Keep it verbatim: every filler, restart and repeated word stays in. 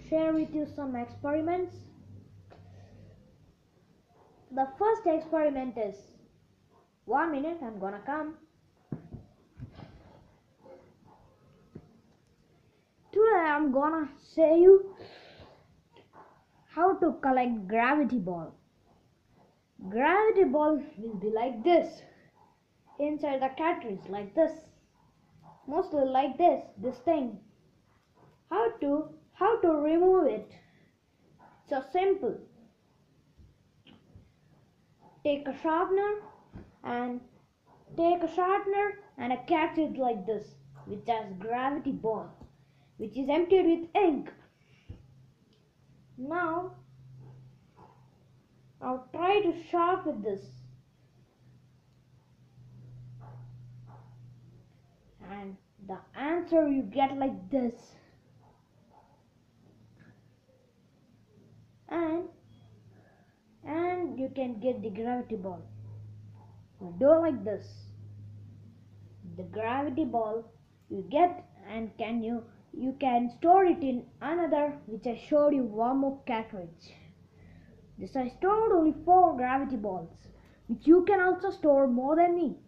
share with you some experiments. The first experiment is, one minute, I'm gonna come. Today I'm gonna show you how to collect gravity ball. Gravity ball will be like this. Inside the cartridge like this. Mostly like this, this thing. How to how to remove it? So simple. Take a sharpener and take a sharpener and a cartridge like this, which has gravity ball, which is emptied with ink. Now I'll try to sharpen this. And the answer you get like this. And and you can get the gravity ball. You do like this. The gravity ball you get, and can you you can store it in another, which I showed you, warm up cartridge. This I stored only four gravity balls, which you can also store more than me.